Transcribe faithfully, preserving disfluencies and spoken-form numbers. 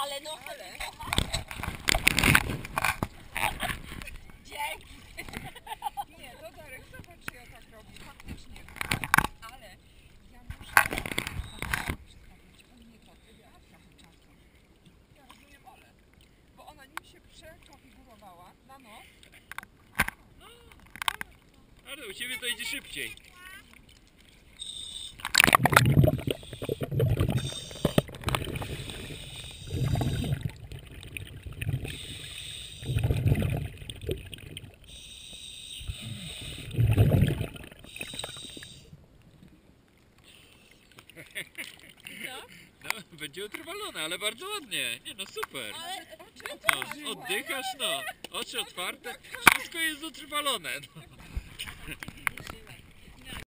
Ale no, ale... Dzięki. Nie, to Darek, zobacz, czy ja tak robię, faktycznie. Ale ja muszę przedstawić u mnie to ja trochę czasu. Ja już nie wolę, bo ona nim się przekonfigurowała na nos. Ale u ciebie to idzie szybciej. No, będzie utrwalone, ale bardzo ładnie. Nie no, super. No, oddychasz, no. Oczy otwarte. Wszystko jest utrwalone. No.